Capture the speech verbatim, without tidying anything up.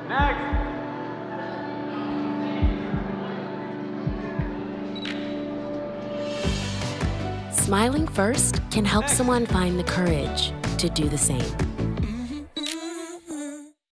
Next. Smiling first can help someone find the courage to do the same.